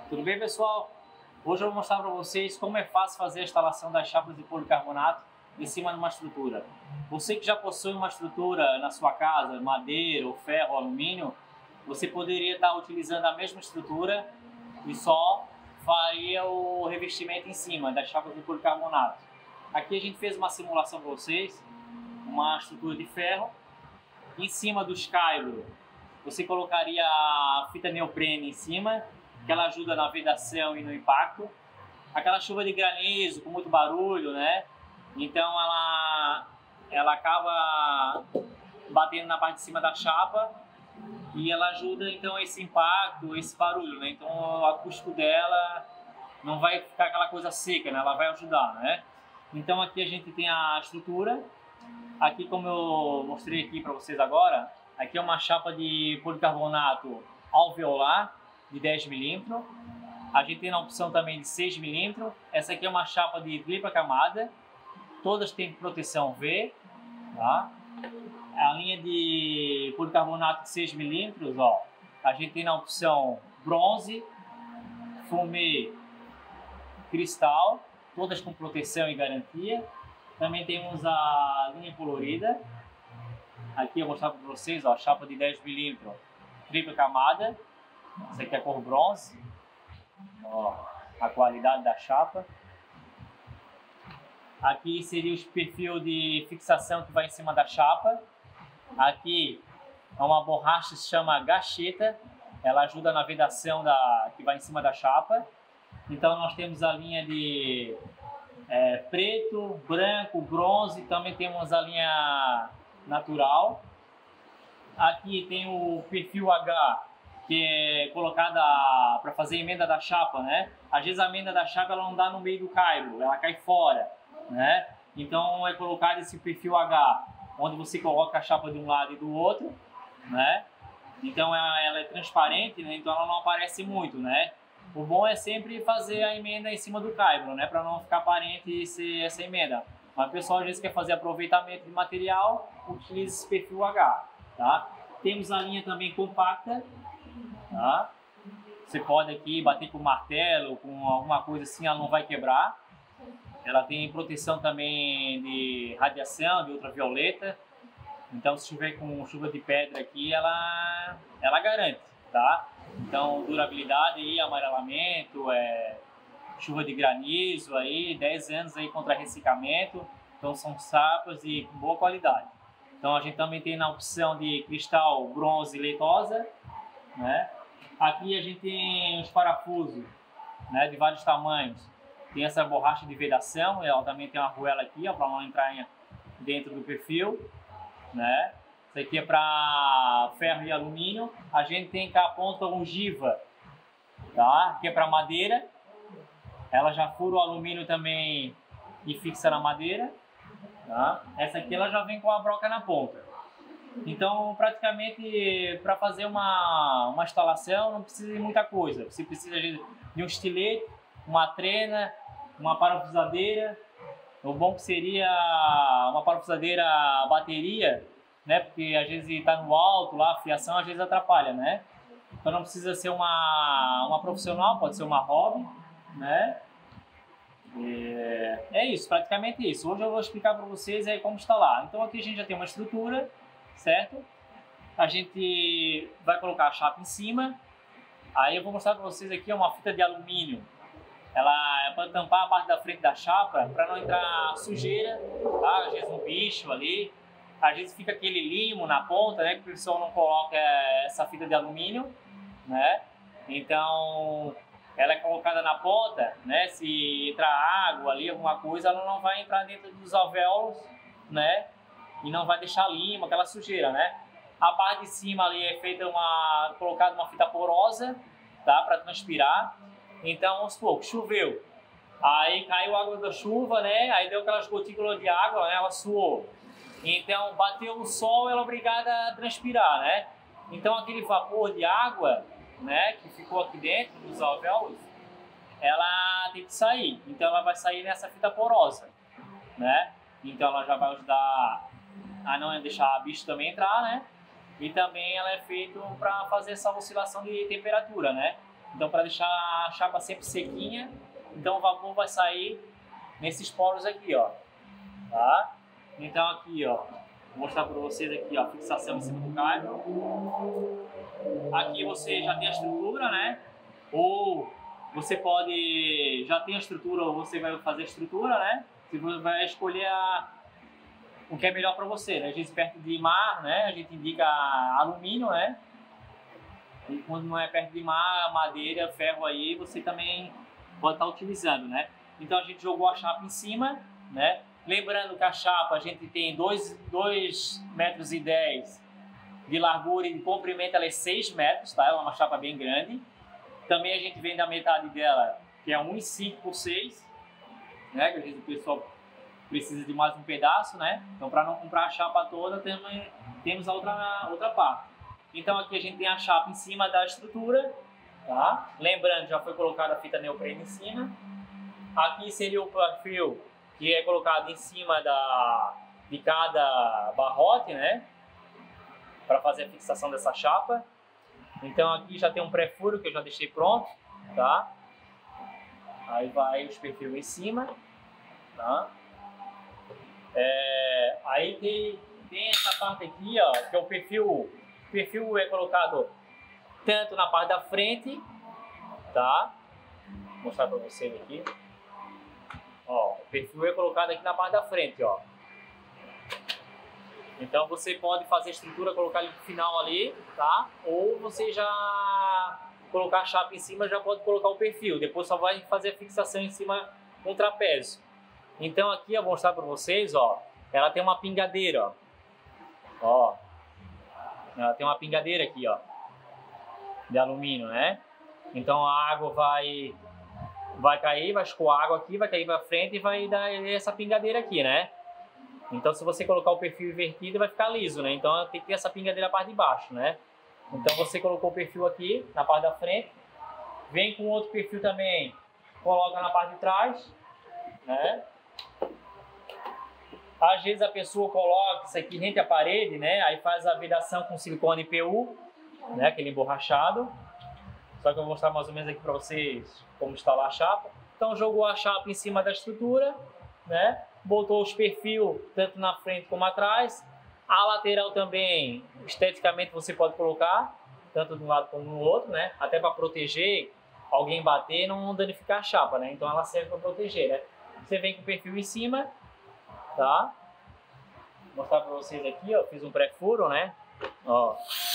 Tudo bem, pessoal? Hoje eu vou mostrar para vocês como é fácil fazer a instalação das chapas de policarbonato em cima de uma estrutura. Você que já possui uma estrutura na sua casa, madeira, ou ferro, ou alumínio, você poderia estar utilizando a mesma estrutura e só faria o revestimento em cima das chapas de policarbonato. Aqui a gente fez uma simulação para vocês, uma estrutura de ferro. Em cima do escairo, você colocaria a fita neoprene em cima, que ela ajuda na vedação e no impacto. Aquela chuva de granizo com muito barulho, né? Então ela acaba batendo na parte de cima da chapa e ela ajuda então esse impacto, esse barulho, né? Então o acústico dela não vai ficar aquela coisa seca, né? Ela vai ajudar, né? Então aqui a gente tem a estrutura. Aqui, como eu mostrei aqui para vocês agora, aqui é uma chapa de policarbonato alveolar de 10 milímetros. A gente tem a opção também de 6 milímetros. Essa aqui é uma chapa de tripla camada. Todas têm proteção V. Tá? A linha de policarbonato de 6 milímetros, ó, a gente tem na opção bronze, fumê, cristal. Todas com proteção e garantia. Também temos a linha colorida. Aqui eu vou mostrar para vocês, ó, chapa de 10 milímetros, tripla camada. Essa aqui é a cor bronze. Ó, a qualidade da chapa. Aqui seria o perfil de fixação que vai em cima da chapa. Aqui é uma borracha que se chama gacheta. Ela ajuda na vedação que vai em cima da chapa. Então nós temos a linha de preto, branco, bronze. Também temos a linha natural. Aqui tem o perfil H, que é colocada para fazer a emenda da chapa, né? Às vezes a emenda da chapa ela não dá no meio do cairo, ela cai fora, né? Então é colocado esse perfil H, onde você coloca a chapa de um lado e do outro, né? Então ela é transparente, né? Então ela não aparece muito, né? O bom é sempre fazer a emenda em cima do caibro, né? Para não ficar aparente essa emenda. Mas o pessoal às vezes quer fazer aproveitamento de material, utiliza esse perfil H, tá? Temos a linha também compacta, tá? Você pode aqui bater com martelo, com alguma coisa assim, ela não vai quebrar. Ela tem proteção também de radiação, de ultravioleta. Então se tiver com chuva de pedra aqui, ela garante, tá? Então, durabilidade e amarelamento, chuva de granizo aí, 10 anos aí contra ressecamento. Então são chapas de boa qualidade. Então a gente também tem na opção de cristal bronze leitosa, né? Aqui a gente tem os parafusos, né, de vários tamanhos. Tem essa borracha de vedação, ela também tem uma arruela aqui, para não entrar dentro do perfil, né? Isso aqui é para ferro e alumínio. A gente tem cá a ponta ogiva, tá? Que é para madeira. Ela já fura o alumínio também e fixa na madeira, tá? Essa aqui ela já vem com a broca na ponta. Então, praticamente, para fazer uma instalação não precisa de muita coisa. Você precisa de um estilete, uma trena, uma parafusadeira. O bom que seria uma parafusadeira bateria, né? Porque às vezes está no alto lá, a fiação às vezes atrapalha, né? Então não precisa ser uma profissional, pode ser uma hobby, né? É isso, praticamente isso. Hoje eu vou explicar para vocês aí como instalar. Então aqui a gente já tem uma estrutura, certo? A gente vai colocar a chapa em cima. Aí eu vou mostrar para vocês aqui uma fita de alumínio. Ela é para tampar a parte da frente da chapa, para não entrar sujeira, tá? Às vezes um bicho ali. Às vezes fica aquele limo na ponta, né? Que o pessoal não coloca essa fita de alumínio, né? Então, ela é colocada na ponta, né? Se entrar água ali, alguma coisa, ela não vai entrar dentro dos alvéolos, né? E não vai deixar limo, aquela sujeira, né? A parte de cima ali é feita colocada uma fita porosa, tá? Para transpirar. Então, vamos supor, choveu. Aí caiu a água da chuva, né? Aí deu aquelas gotículas de água, né? Ela suou. Então, bateu o sol, ela é obrigada a transpirar, né? Então, aquele vapor de água, né, que ficou aqui dentro dos alvéolos, ela tem que sair. Então, ela vai sair nessa fita porosa, né? Então, ela já vai ajudar a não deixar a bicho também entrar, né? E também ela é feita para fazer essa oscilação de temperatura, né? Então, para deixar a chapa sempre sequinha, então o vapor vai sair nesses poros aqui, ó, tá? Então aqui, ó, vou mostrar para vocês aqui, ó, a fixação em cima do cabo. Aqui você já tem a estrutura, né? Ou você pode, já tem a estrutura ou você vai fazer a estrutura, né? Você vai escolher o que é melhor para você, né? A gente perto de mar, né? A gente indica alumínio, né? E quando não é perto de mar, madeira, ferro aí, você também pode estar utilizando, né? Então a gente jogou a chapa em cima, né? Lembrando que a chapa a gente tem 2,10 metros de largura e de comprimento, ela é 6 metros, tá? Ela é uma chapa bem grande. Também a gente vende a metade dela, que é 1,5 por 6, né? Que às vezes o pessoal precisa de mais um pedaço, né? Então para não comprar a chapa toda, temos a outra parte. Então aqui a gente tem a chapa em cima da estrutura, tá? Lembrando, já foi colocada a fita neoprene em cima. Aqui seria o perfil que é colocado em cima de cada barrote, né? Para fazer a fixação dessa chapa. Então aqui já tem um pré-furo que eu já deixei pronto, tá? Aí vai os perfil em cima, tá? Aí tem essa parte aqui, ó, que é o perfil. O perfil é colocado tanto na parte da frente, tá? Vou mostrar para vocês aqui. Ó, o perfil é colocado aqui na parte da frente, ó. Então você pode fazer a estrutura, colocar ele no final ali, tá? Ou você já colocar a chapa em cima, já pode colocar o perfil. Depois só vai fazer a fixação em cima com o trapézio. Então aqui eu vou mostrar para vocês, ó. Ela tem uma pingadeira, ó. Ó. Ela tem uma pingadeira aqui, ó. De alumínio, né? Então a água vai cair, vai escoar a água aqui, vai cair para frente e vai dar essa pingadeira aqui, né? Então se você colocar o perfil invertido vai ficar liso, né? Então tem que ter essa pingadeira na parte de baixo, né? Então você colocou o perfil aqui na parte da frente, vem com outro perfil também, coloca na parte de trás, né? Às vezes a pessoa coloca isso aqui rente à parede, né? Aí faz a vedação com silicone PU, né? Aquele emborrachado. Só que eu vou mostrar mais ou menos aqui para vocês como instalar a chapa. Então jogou a chapa em cima da estrutura, né? Botou os perfil tanto na frente como atrás. A lateral também, esteticamente você pode colocar, tanto de um lado como no outro, né? Até para proteger, alguém bater e não danificar a chapa, né? Então ela serve para proteger, né? Você vem com o perfil em cima, tá? Vou mostrar para vocês aqui, ó. Fiz um pré-furo, né? Ó.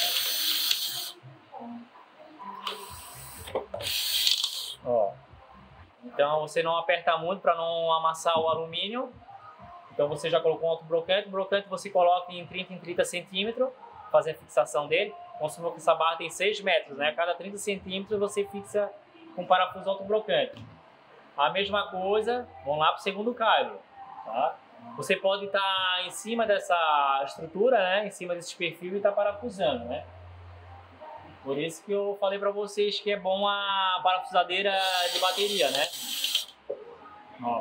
Ó. Então você não aperta muito para não amassar o alumínio. Então você já colocou um autobrocante. O brocante você coloca em 30 centímetros, fazer a fixação dele. Vamos supor que essa barra tem 6 metros, né? A cada 30 centímetros você fixa com parafuso autobrocante. A mesma coisa, vamos lá para o segundo cabo, tá? Você pode estar em cima dessa estrutura, né? Em cima desse perfil e estar parafusando, né? Por isso que eu falei para vocês que é bom a parafusadeira de bateria, né? Ó.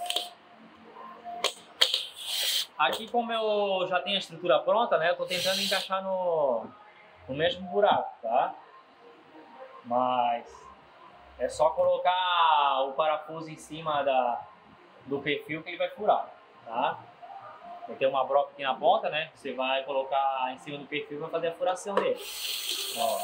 Aqui, como eu já tenho a estrutura pronta, né? Eu tô tentando encaixar no mesmo buraco, tá? Mas é só colocar o parafuso em cima do perfil que ele vai furar, tá? Vai ter uma broca aqui na ponta, né? Você vai colocar em cima do perfil e vai fazer a furação dele. Ó.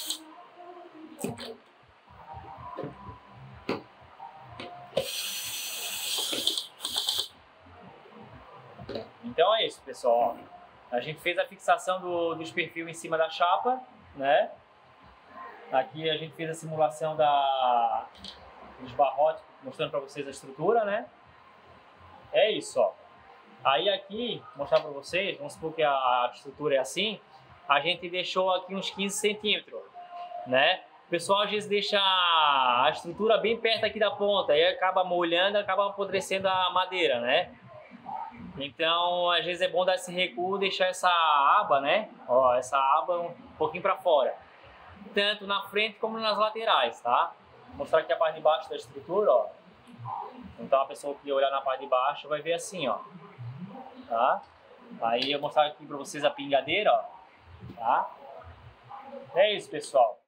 Então é isso, pessoal. A gente fez a fixação dos perfis em cima da chapa, né? Aqui a gente fez a simulação dos barrotes, mostrando para vocês a estrutura, né? É isso, ó. Aí aqui, vou mostrar para vocês, vamos supor que a estrutura é assim, a gente deixou aqui uns 15 centímetros, né? O pessoal às vezes deixa a estrutura bem perto aqui da ponta, aí acaba molhando, acaba apodrecendo a madeira, né? Então, às vezes é bom dar esse recuo, deixar essa aba, né? Ó, essa aba um pouquinho para fora. Tanto na frente como nas laterais, tá? Vou mostrar aqui a parte de baixo da estrutura, ó. Então a pessoa que olhar na parte de baixo vai ver assim, ó. Tá? Aí eu vou mostrar aqui para vocês a pingadeira, ó. Tá? É isso, pessoal.